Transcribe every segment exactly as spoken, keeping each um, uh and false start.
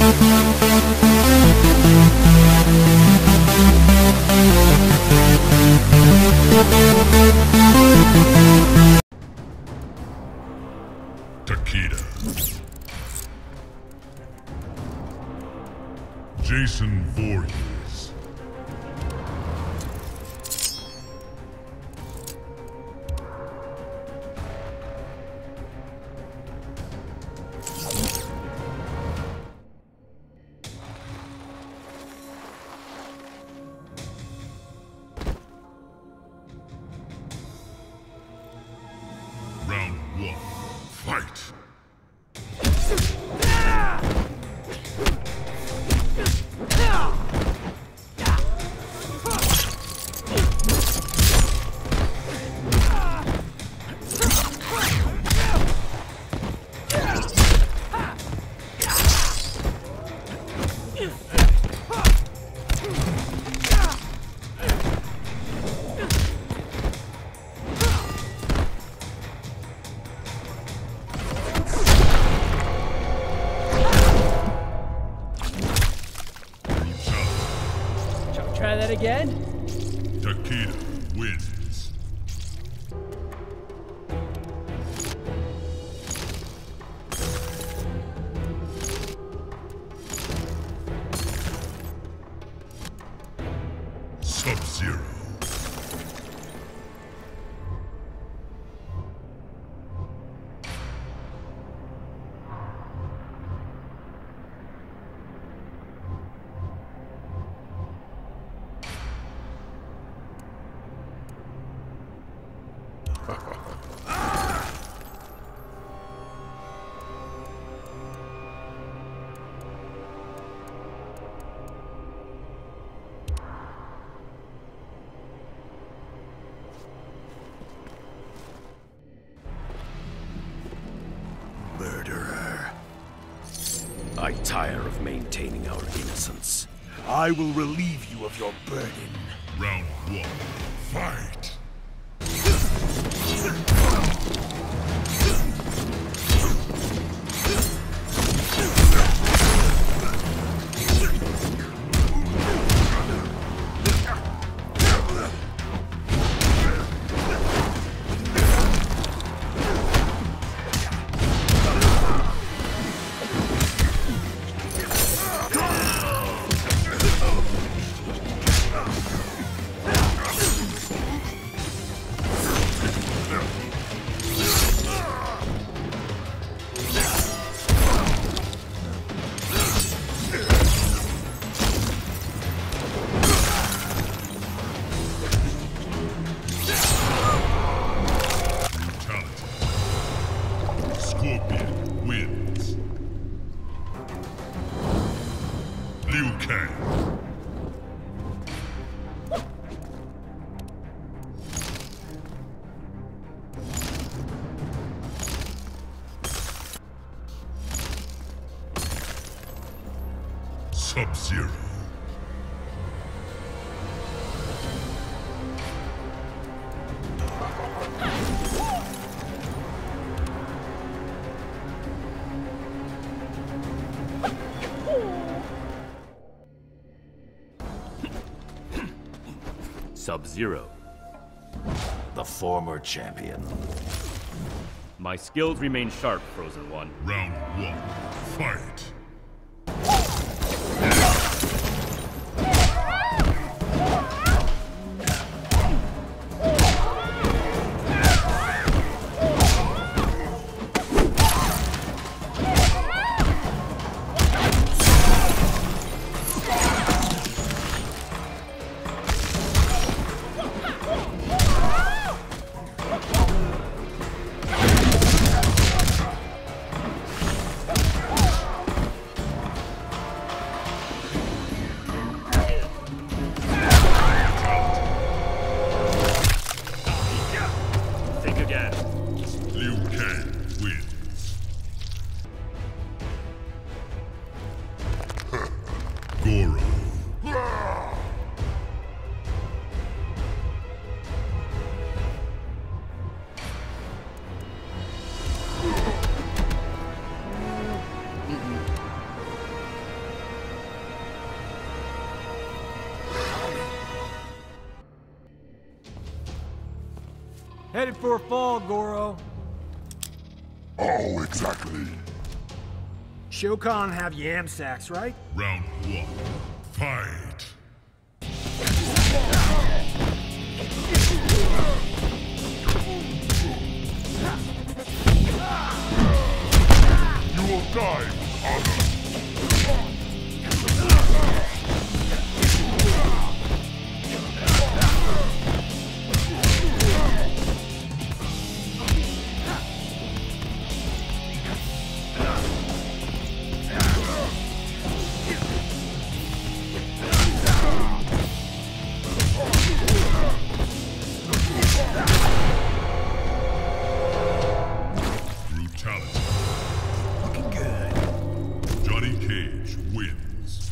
Takeda. Jason Voorhees. Round one, fight! Try that again? Takeda wins. Sub-Zero. Murderer. I tire of maintaining our innocence. I will relieve you of your burden. Round one, fight! Scorpion wins. Liu Kang. Sub-Zero. Sub-Zero. The former champion. My skills remain sharp, Frozen One. Round one, fight! Liu Kang wins. Goro. Headed for a fall, Goro. Oh, exactly. Shokan have yam sacks, right? Round one. Fight. You will die with honor. Brutality. Looking good. Johnny Cage wins.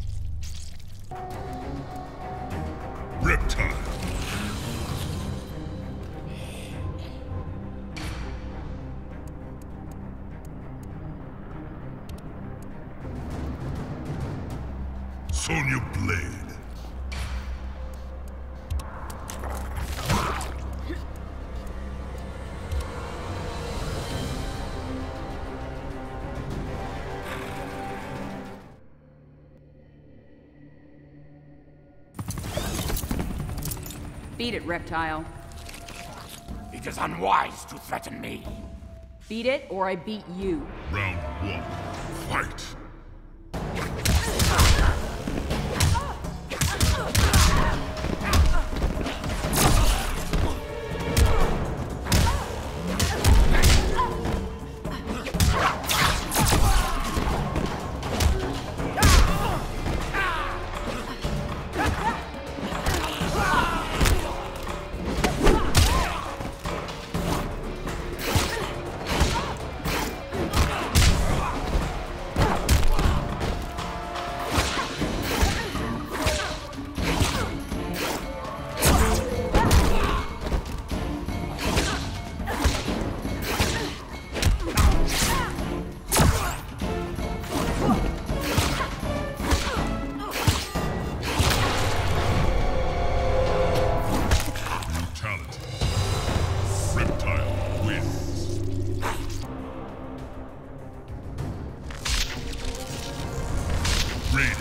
Reptile. Sonya Blade. Beat it, Reptile. It is unwise to threaten me. Beat it, or I beat you. Round one. Fight. Reptile wins. Raiden.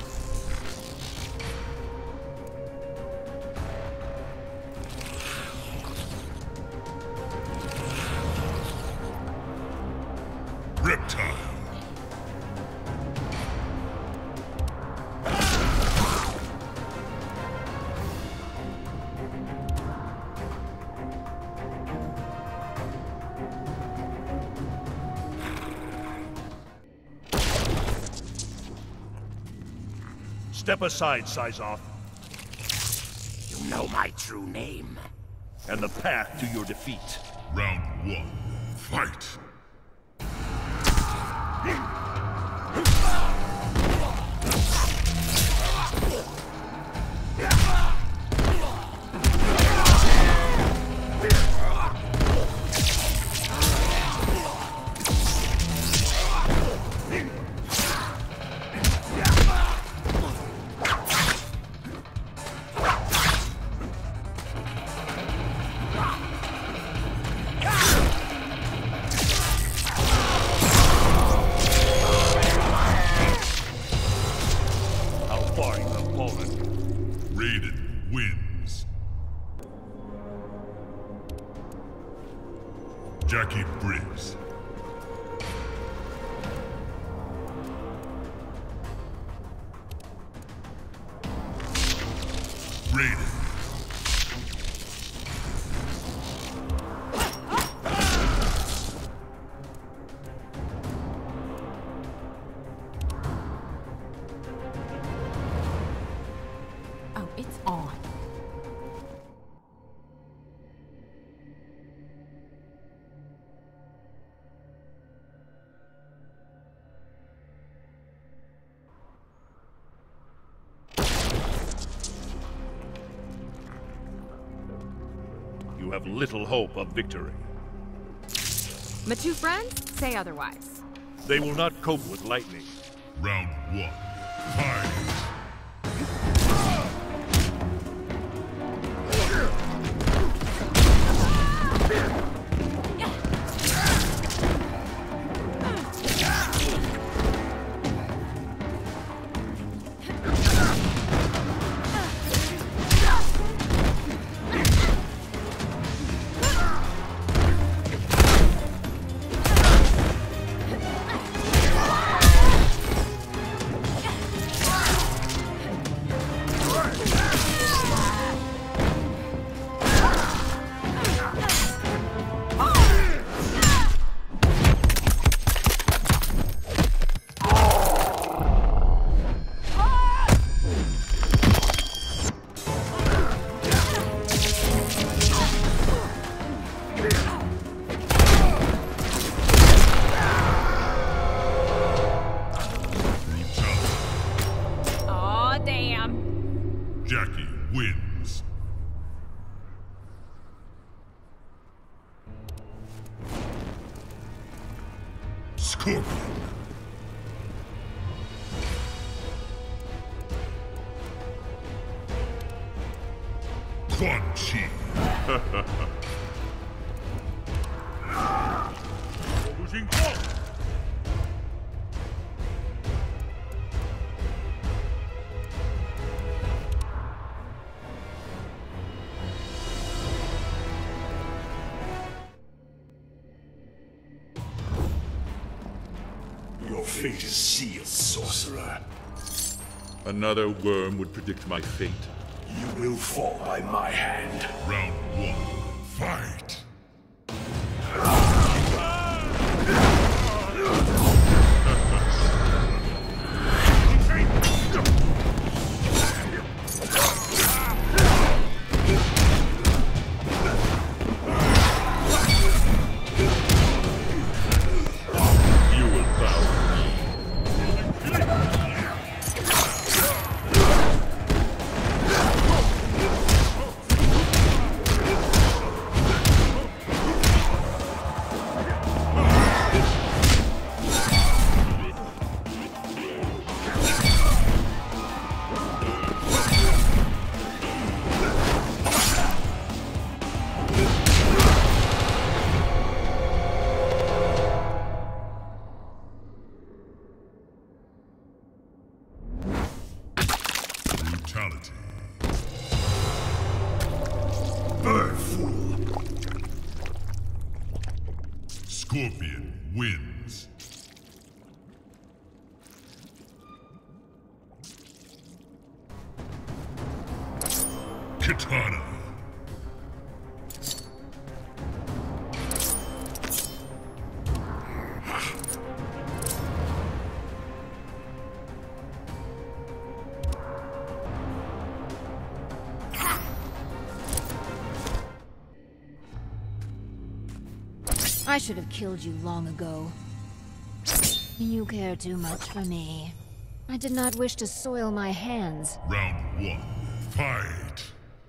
Reptile. Step aside, Syzoth, You know my true name. and the path to your defeat. Round one. Fight. How far you have fallen. Raiden wins. Jackie Briggs. Raiden. Oh, it's on. You have little hope of victory. My two friends say otherwise. They will not cope with lightning. Round one. Fight. wins. Scorpion. Quan Chi. Losing all. Your fate is sealed, sorcerer. Another worm would predict my fate. You will fall by my hand. Round one, fight! You will bow. Brutality. Bird fool. Scorpion wins. Katana. I should have killed you long ago. You care too much for me. I did not wish to soil my hands. Round one, fight!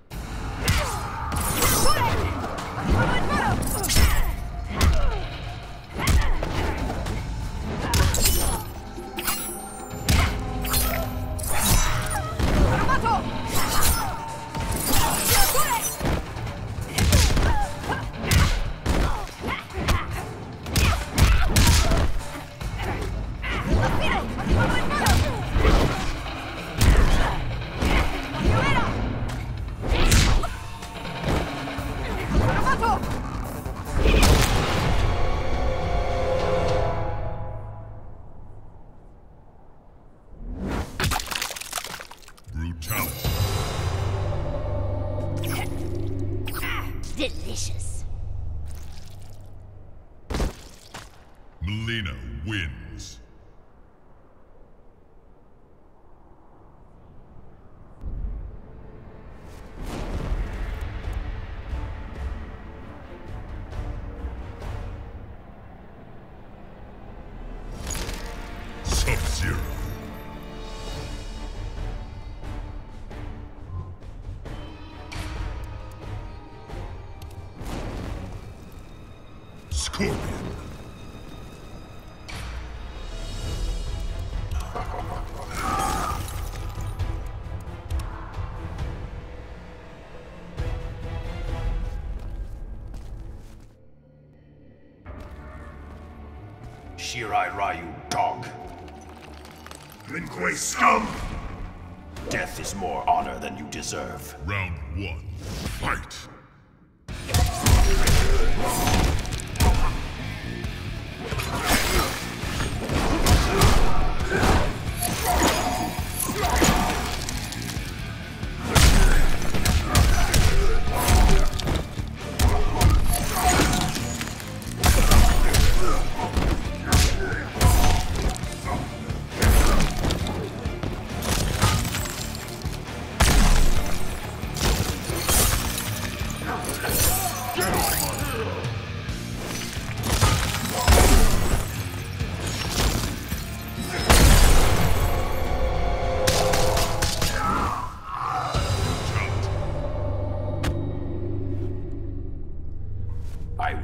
Brutality. Delicious. Melina wins. Sub-Zero. Scorpion. Shirai Ryu, dog. Lin Kuei scum! Death is more honor than you deserve. Round one, fight!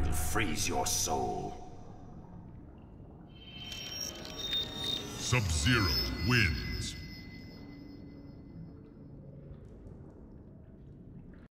will freeze your soul. Sub-Zero wins.